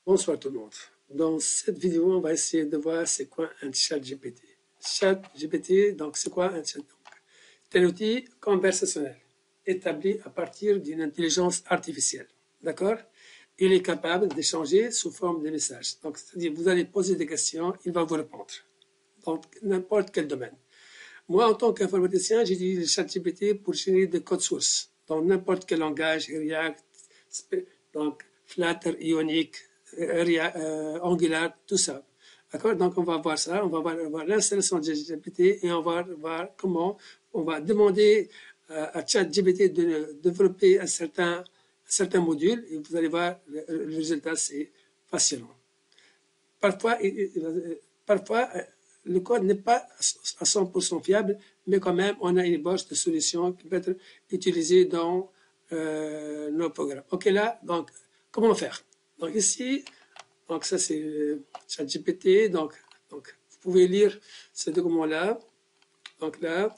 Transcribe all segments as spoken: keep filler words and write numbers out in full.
Bonsoir tout le monde. Dans cette vidéo, on va essayer de voir c'est quoi un chat G P T. Chat G P T, donc c'est quoi un chat? C'est un outil conversationnel établi à partir d'une intelligence artificielle. D'accord? Il est capable d'échanger sous forme de messages. Donc, c'est-à-dire, vous allez poser des questions, il va vous répondre. Dans n'importe quel domaine. Moi, en tant qu'informaticien, j'utilise le chat G P T pour générer des codes sources dans n'importe quel langage, React, donc Flutter, Ionic, euh, Angular, tout ça. D'accord? Donc, on va voir ça, on va voir, voir l'installation de G P T et on va voir comment on va demander euh, à ChatGPT de développer un certain, un certain module et vous allez voir, le, le résultat, c'est fascinant. Parfois, parfois, le code n'est pas à cent pour cent fiable, mais quand même, on a une ébauche de solution qui peut être utilisée dans euh, nos programmes. OK, là, donc, comment faire? Donc, ici, donc ça, c'est ChatGPT. Donc, donc, vous pouvez lire ce document-là. Donc, là,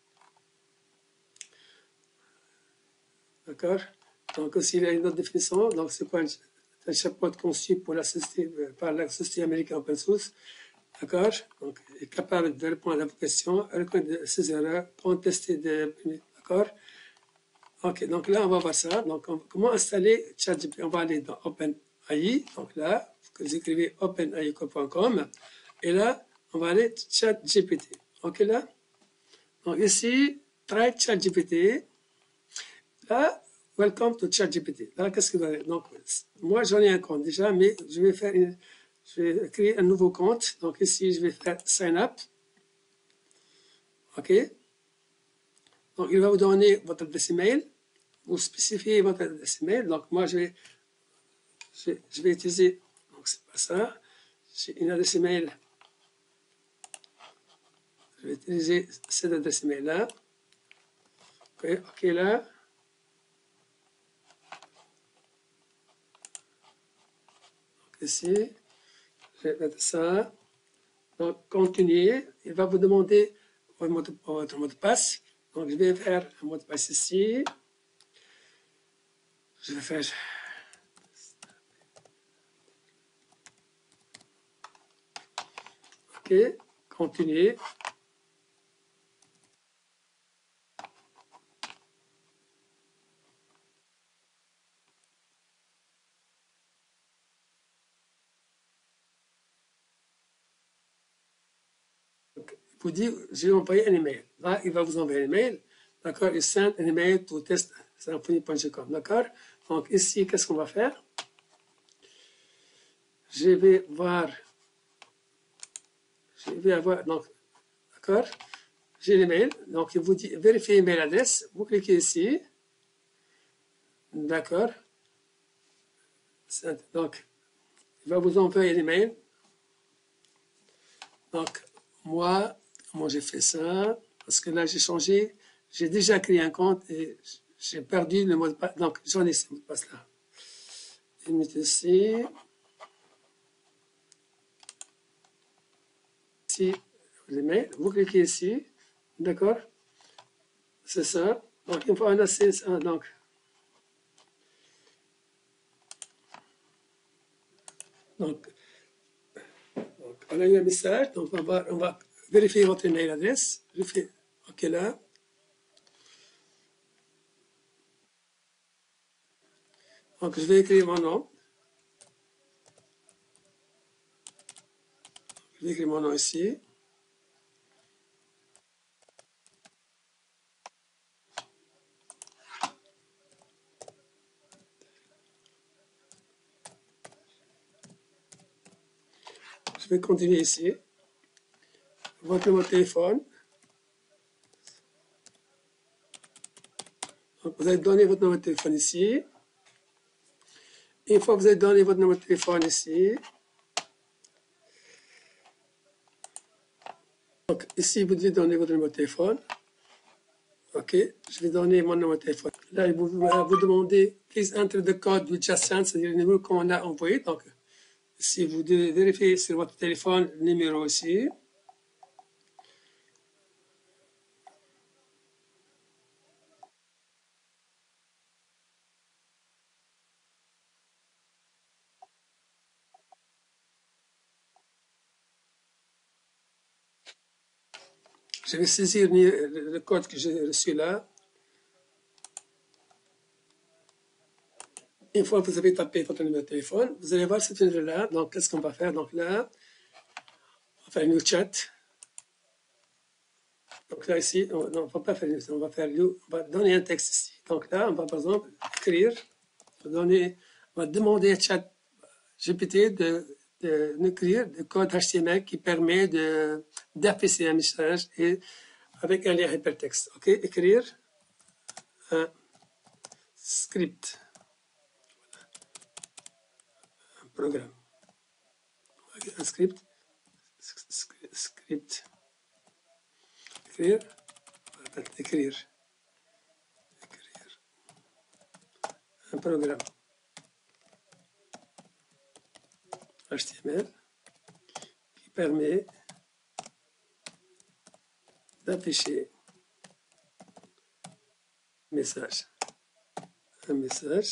d'accord? Donc, aussi, il y a une autre définition. Donc, c'est quoi un chatbot conçu pour la société, par la société américaine open source? D'accord? Donc, il est capable de répondre à vos questions, reconnaître ses erreurs, contester des... D'accord? OK, donc là, on va voir ça. Donc, on, comment installer ChatGPT? On va aller dans OpenAI. Donc là, vous écrivez openai point com. Et là, on va aller ChatGPT. OK, là? Donc ici, try ChatGPT. Là, welcome to ChatGPT. Là, qu'est-ce que vous allez? Donc, moi, j'en ai un compte déjà, mais je vais faire une... Je vais créer un nouveau compte. Donc ici, je vais faire sign up. OK. Donc, il va vous donner votre adresse email. Vous spécifiez votre adresse email. Donc, moi, je vais, je vais, je vais utiliser, donc c'est pas ça. J'ai une adresse email. Je vais utiliser cette adresse email-là. OK, OK, là. Donc, ici, je vais mettre ça. Donc, continuer. Il va vous demander votre mot, de, votre mot de passe. Donc, je vais faire un mot de passe ici. Je vais faire... OK, continuer. Il vous dit, j'ai envoyé un email. Là, il va vous envoyer un email. D'accord, il send un email to test symfony point com. D'accord. Donc ici, qu'est-ce qu'on va faire? Je vais voir, je vais avoir, donc, d'accord, j'ai l'email, donc il vous dit vérifier email adresse, vous cliquez ici, d'accord, donc il va vous envoyer l'email, donc moi, comment j'ai fait ça, parce que là j'ai changé, j'ai déjà créé un compte et j'ai perdu le mot de passe, donc j'en ai ce mot de passe là. Je vais mettre ici. Ici, l'email, vous cliquez ici, d'accord, c'est ça. Donc, une fois on a ces, donc, donc, donc, on a eu un message, donc on va, on va vérifier votre email adresse. Je fais OK là. Donc, je vais écrire mon nom. Je vais écrire mon nom ici. Je vais continuer ici. Votre numéro de téléphone. Donc, vous allez donner votre numéro de téléphone ici. Une fois que vous avez donné votre numéro de téléphone ici, donc ici, vous devez donner votre numéro de téléphone. OK, je vais donner mon numéro de téléphone. Là, il vous, vous demander, please enter the code we just sent, c'est-à-dire le numéro qu'on a envoyé. Donc, si vous devez vérifier sur votre téléphone le numéro ici. Je vais saisir le code que j'ai reçu là. Une fois que vous avez tapé votre numéro de téléphone, vous allez voir cette fenêtre-là. Donc, qu'est-ce qu'on va faire? Donc là, on va faire une chat. Donc là, ici, on ne va pas faire une on va faire on va donner un texte ici. Donc là, on va par exemple écrire, on va, donner, on va demander à chat G P T de, de, d'écrire le code H T M L qui permet de, d'afficher un message et avec un lien hypertexte. OK? Écrire un script, un programme. Un script, script, écrire, écrire, écrire, un programme H T M L qui permet d'afficher un message, un message,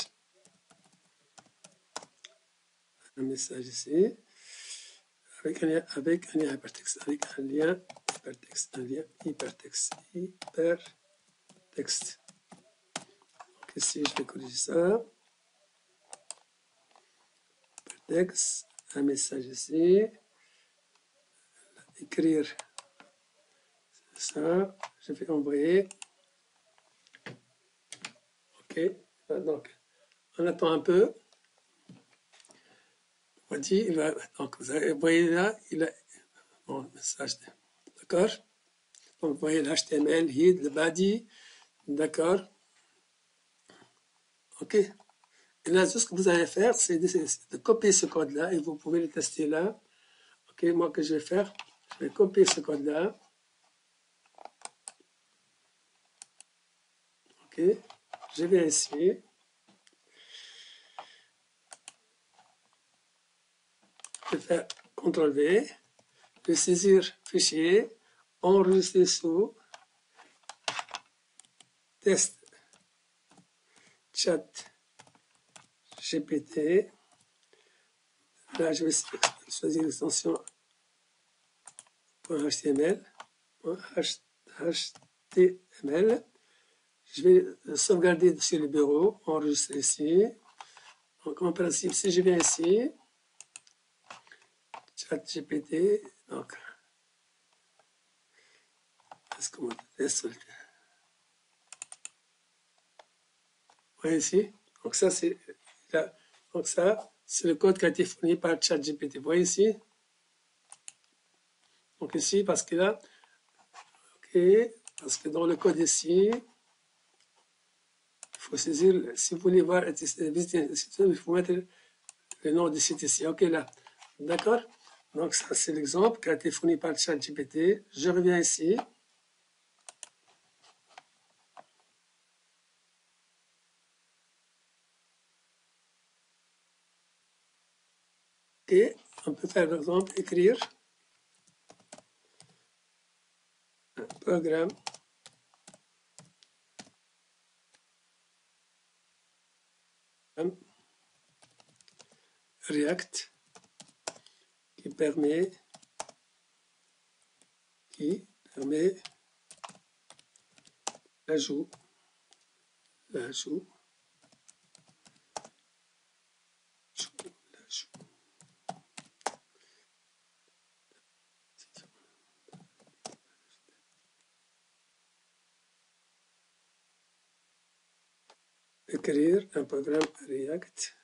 un message ici, avec un lien, avec un lien hypertexte, avec un lien hypertexte, un lien hypertexte, hypertexte. Donc ici, je vais corriger ça. Hypertexte, un message ici, écrire ça, je vais envoyer. Ok, donc on attend un peu. On dit, il va, donc vous voyez là, il a bon message, d'accord. Donc vous voyez l'H T M L, head, le body, d'accord. Ok. Et là, tout ce que vous allez faire, c'est de, de copier ce code-là et vous pouvez le tester là. Ok, moi, que je vais faire, je vais copier ce code-là. Ok, je vais ici. Je vais faire contrôle V. Je vais saisir fichier, enregistrer sous test chat G P T. Là, je vais choisir l'extension .html. .html. Je vais sauvegarder sur le bureau, enregistrer ici. Donc, en principe, si je viens ici, chat G P T, donc, est-ce qu'on teste? Vous voyez ici? Donc, ça, c'est donc ça, c'est le code qui a été fourni par chat G P T. Vous voyez ici? Donc, ici, parce que là, ok, parce que dans le code ici, il faut saisir, si vous voulez voir, visiter un site, il faut mettre le nom du site ici. Ok, là. D'accord? Donc, ça, c'est l'exemple qui a été fourni par chat G P T. Je reviens ici. Et on peut faire, par exemple, écrire un programme React qui permet, qui permet l'ajout, l'ajout, l'ajout. Écrire un programme React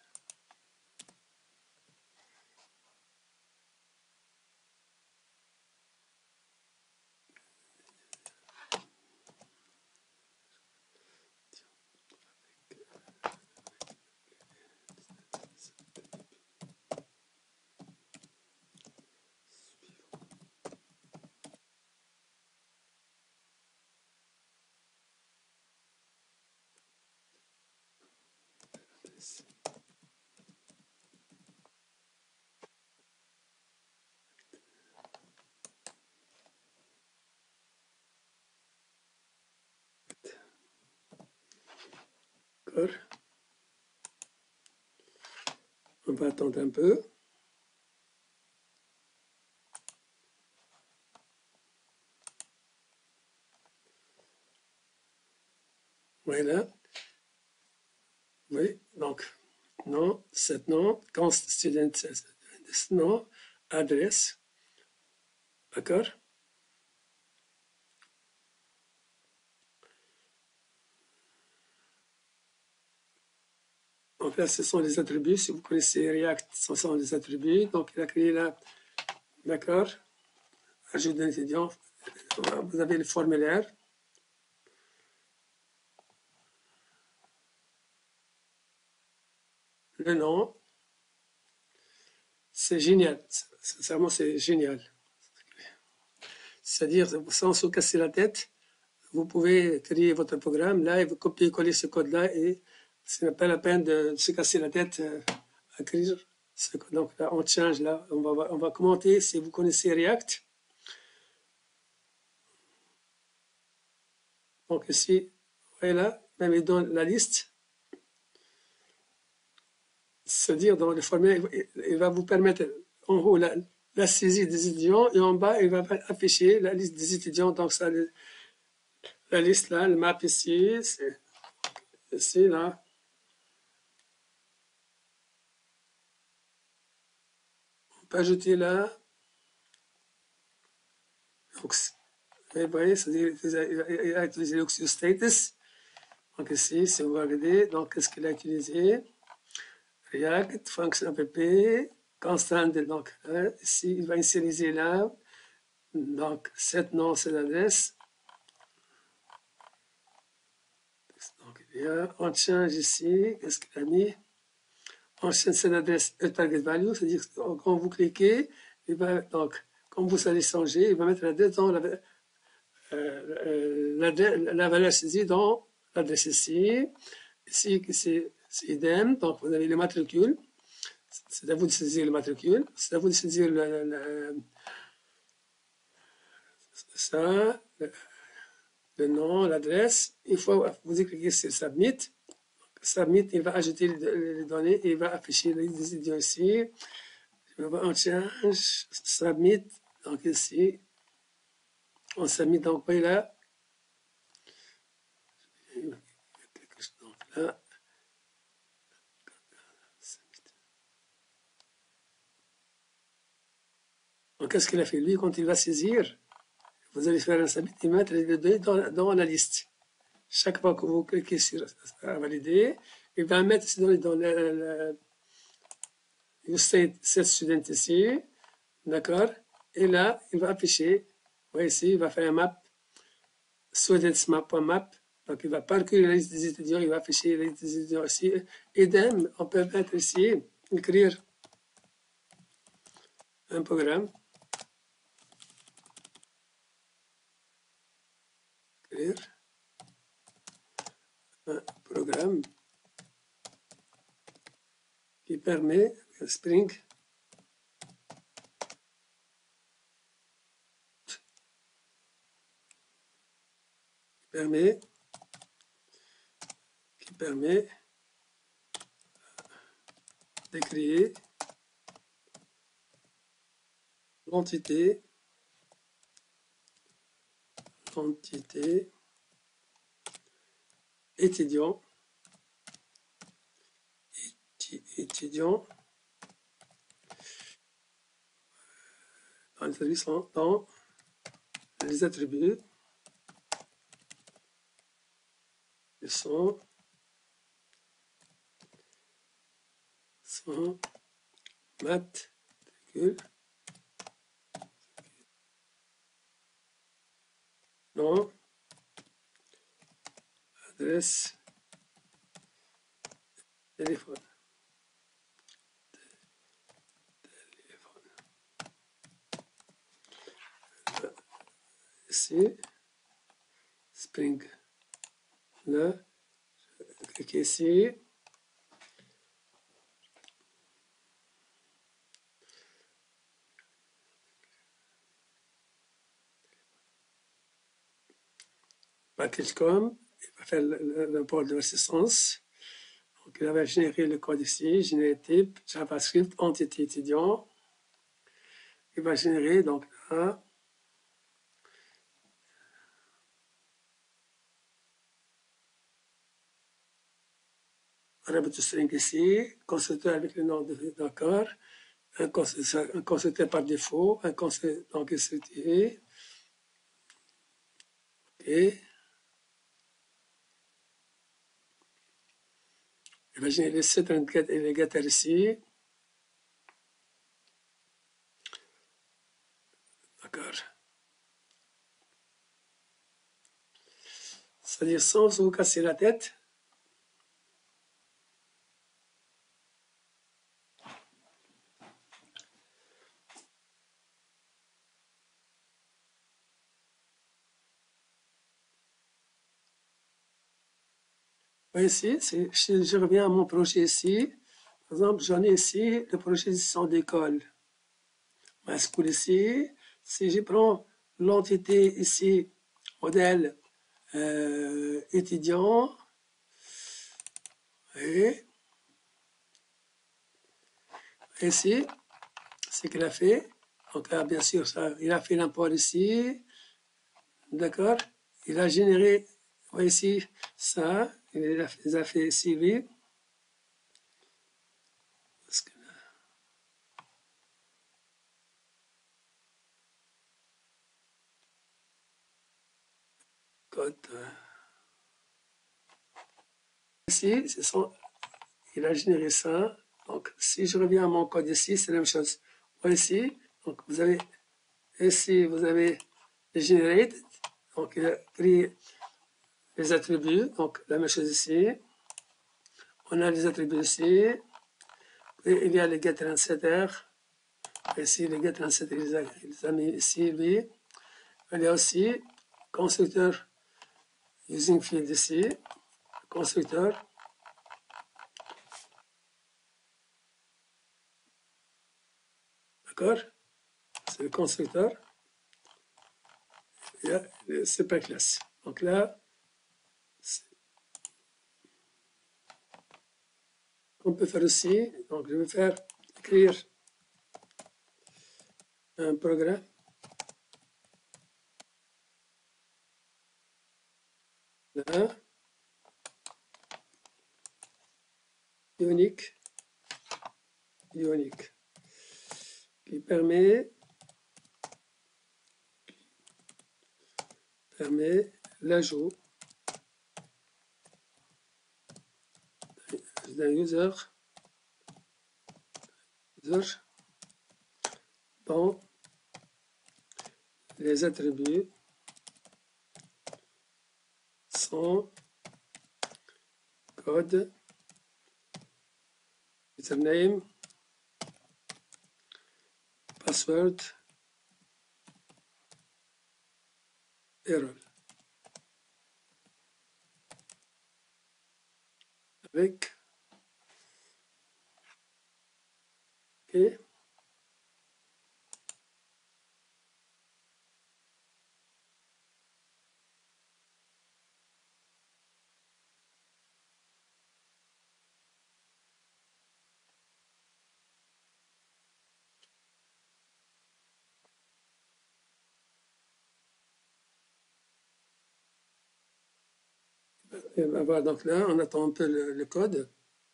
D'accord. On va attendre un peu. Voilà. Oui, donc, nom, cet nom, const student, nom, adresse. D'accord? Donc là, ce sont les attributs. Si vous connaissez React, ce sont les attributs. Donc, il a créé là, d'accord? Ajout d'un étudiant. Vous avez le formulaire. Le nom. C'est génial. Sincèrement, c'est génial. C'est-à-dire, sans se casser la tête, vous pouvez créer votre programme là et vous copier-coller ce code-là et ce n'est pas la peine de se casser la tête à écrire ce code. Donc là, on change là, on va, on va commenter si vous connaissez React. Donc ici, voilà, même dans la liste, c'est-à-dire dans le formulaire, il va vous permettre en haut la, la saisie des étudiants et en bas, il va afficher la liste des étudiants. Donc ça, la liste là, le map ici, c'est ici là. On peut ajouter là. Donc, vous voyez, c'est-à-dire il a utilisé l'Oxio Status. Donc ici, si vous regardez, donc qu'est-ce qu'il a utilisé? React, function app, constant, donc hein, ici, il va initialiser là. Donc, cet nom, c'est l'adresse. Donc, il y a, on change ici, qu'est-ce qu'il a mis? On change cette adresse target value, c'est-à-dire quand vous cliquez, il va, donc, comme vous allez changer, il va mettre l'adresse dans la, euh, la, la valeur saisie dans l'adresse ici. Ici, c'est idem, donc vous avez le matricule. C'est à vous de saisir le matricule. C'est à vous de saisir le, le, ça, le, le nom, l'adresse. Une fois que vous cliquez sur Submit, Submit, il va ajouter les, les données et il va afficher les étudiants ici. On change, Submit, donc ici, on submit, donc oui, là. Donc là, donc qu'est-ce qu'il a fait lui quand il va saisir? Vous allez faire un submit et mettre les données dans, dans la liste. Chaque fois que vous cliquez sur valider, il va mettre ces données dans le, le state set student ici, d'accord? Et là, il va afficher, vous voyez ici, il va faire un map, studentsmap.map, donc il va parcourir la liste des étudiants, il va afficher la liste des étudiants ici. Idem, on peut mettre ici, écrire un programme, écrire un programme qui permet, Spring, permet, qui permet de créer l'entité, l'entité étudiant, étudiant, dans les attributs, dans les attributs, ils sont, sont matricule, nom, adresse, téléphone. téléphone. Ici, Spring. Là, cliquez ici. Package.com, il va faire l'import de l'assistance. Donc, il va générer le code ici, générer type, JavaScript, entité étudiant. Il va générer, donc là, rabbit string ici, constructeur avec le nom d'accord, un constructeur, un constructeur par défaut, un constructeur donc retiré. OK. Imaginez les set et les getter ici. D'accord. C'est-à-dire sans vous casser la tête. Ici, si je reviens à mon projet ici, par exemple, j'en ai ici le projet de gestion d'école. My school ici, si je prends l'entité ici, modèle euh, étudiant, et ici, ce qu'il a fait, donc là, bien sûr, ça, il a fait l'import ici, d'accord, il a généré, voyez ici, ça, il a, il a fait ici, lui, parce que code, ici, ce sont, il a généré ça, donc si je reviens à mon code ici, c'est la même chose, voyez ici, donc vous avez, ici, vous avez generate, donc il a pris les attributs, donc la même chose ici, on a les attributs ici, et il y a les get setter, ici les get setter, il les a mis ici, lui, il y a aussi constructeur using field ici, constructeur, d'accord, c'est le constructeur, c'est pas classe, donc là, on peut faire aussi, donc je vais faire écrire un programme. Là, unique, unique, qui permet, permet l'ajout d'un user, user dans les attributs sont code, username, password, error. Avec, ok. Et ben voilà, donc là, on attend un peu le, le code.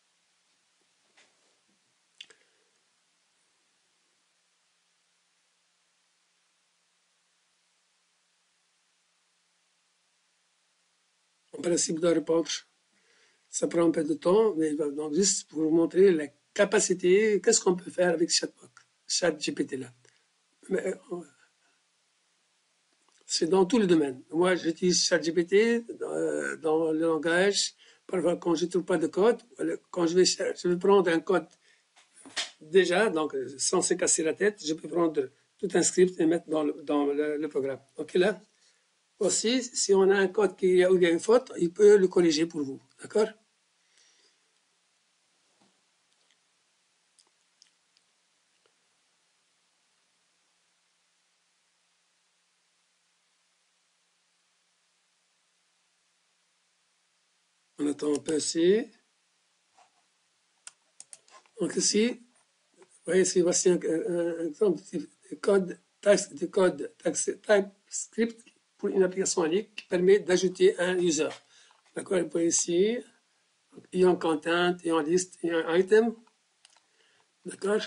En principe, doit répondre. Ça prend un peu de temps, mais donc juste pour vous montrer la capacité, qu'est-ce qu'on peut faire avec Chatbot, ChatGPT là. Mais, c'est dans tous les domaines. Moi, j'utilise ChatGPT dans, dans le langage. Parfois, quand je ne trouve pas de code, quand je vais, je vais prendre un code déjà, donc sans se casser la tête, je peux prendre tout un script et mettre dans le, dans le, le programme. Donc là, aussi, si on a un code qui, où il y a une faute, il peut le corriger pour vous. D'accord? On attend un peu ici. Donc ici, vous voyez ici, voici un, un, un exemple de code, de code TypeScript pour une application en ligne qui permet d'ajouter un user. D'accord? Vous voyez ici, Ion content, ion list, ion item. D'accord?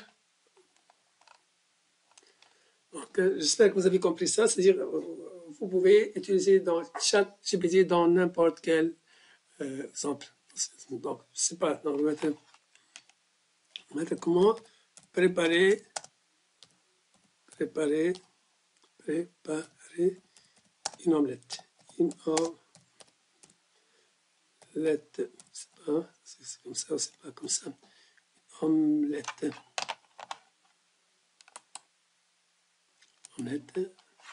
Donc, euh, j'espère que vous avez compris ça. C'est-à-dire, euh, vous pouvez utiliser dans ChatGPT dans n'importe quel euh, exemple. Donc, je sais pas. Donc, on va mettre, on va mettre comment préparer, préparer, préparer une omelette. Une omelette. C'est pas, c'est comme ça ou c'est pas comme ça. Omelette. Omelette.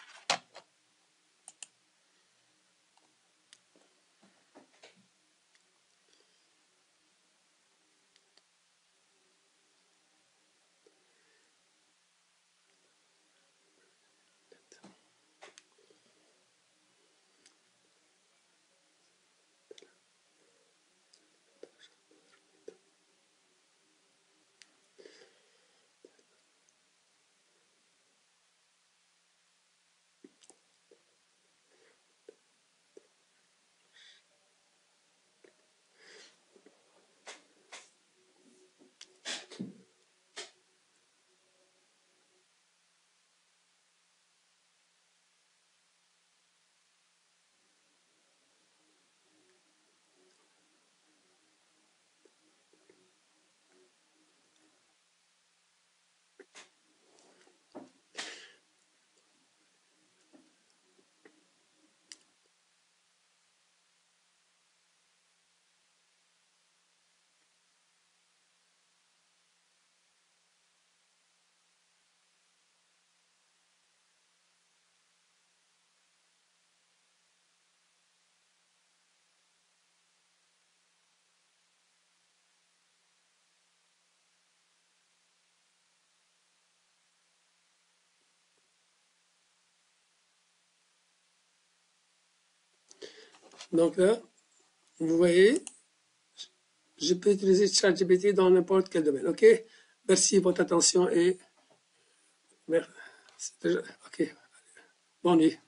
Donc là, vous voyez, je peux utiliser ChatGPT dans n'importe quel domaine. OK? Merci de votre attention et merci. Ok. Bonne nuit.